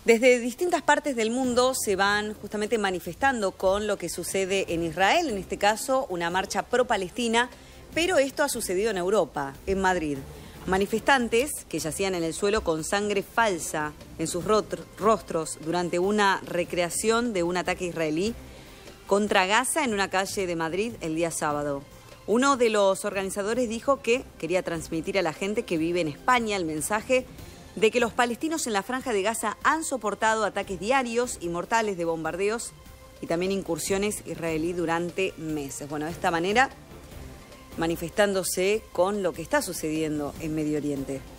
Desde distintas partes del mundo se van justamente manifestando con lo que sucede en Israel, en este caso una marcha pro-palestina, pero esto ha sucedido en Europa, en Madrid. Manifestantes que yacían en el suelo con sangre falsa en sus rostros durante una recreación de un ataque israelí contra Gaza en una calle de Madrid el día sábado. Uno de los organizadores dijo que quería transmitir a la gente que vive en España el mensaje de que los palestinos en la Franja de Gaza han soportado ataques diarios y mortales de bombardeos y también incursiones israelí durante meses. Bueno, de esta manera, manifestándose con lo que está sucediendo en Medio Oriente.